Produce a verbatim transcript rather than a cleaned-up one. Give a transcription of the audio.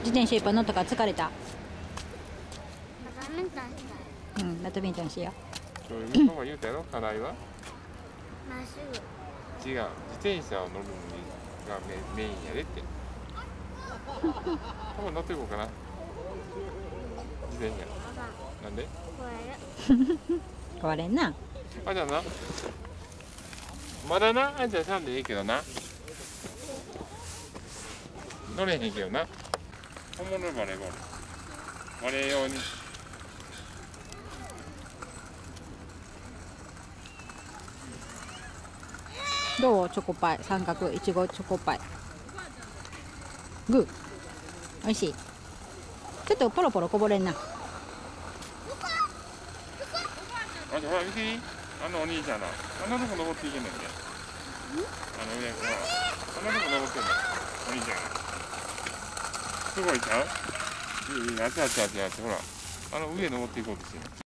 自転車いっぱい乗ったから疲れた。 バドミントンしたい。 うん、バドミントンしよそういうのが言うたやろ、課題は。 まっすぐ。 違う、自転車を乗るのがメメインやでって。多分乗っていこうかな。自転車。なんで？ う。壊れんな。 あ、じゃあな。まだな、あじゃあさんでいいけどな。乗れへんけどな。本物のバレーボール。バレー用に。 どうチョコパイ、三角いちごチョコパイ。グー。おいしい。ちょっとポロポロこぼれんな。 あ、じゃあほら見ていい？あのお兄ちゃんの。あんなとこ登っていけんねんで。あの上、ほら。あんなとこ登ってんの。お兄ちゃんが。すごいちゃう？いいいい、あっちあっちあっちあっち、ほら。あの上登っていこうとしてる。